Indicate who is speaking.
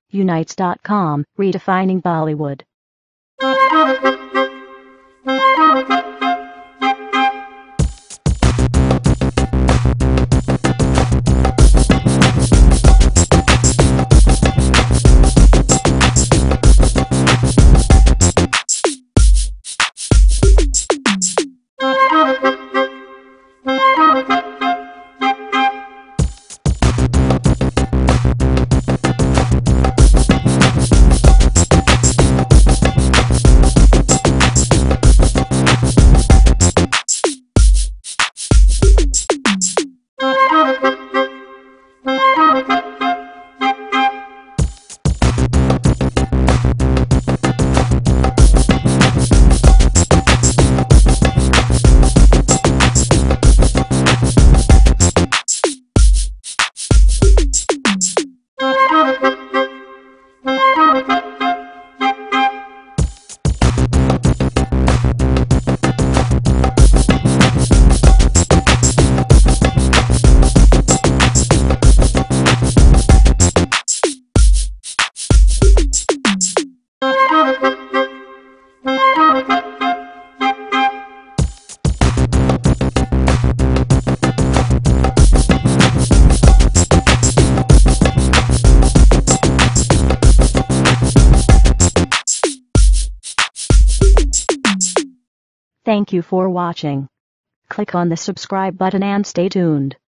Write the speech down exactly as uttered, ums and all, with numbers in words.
Speaker 1: Unites dot com, redefining Bollywood. Thank you for watching. Click on the subscribe button and stay tuned.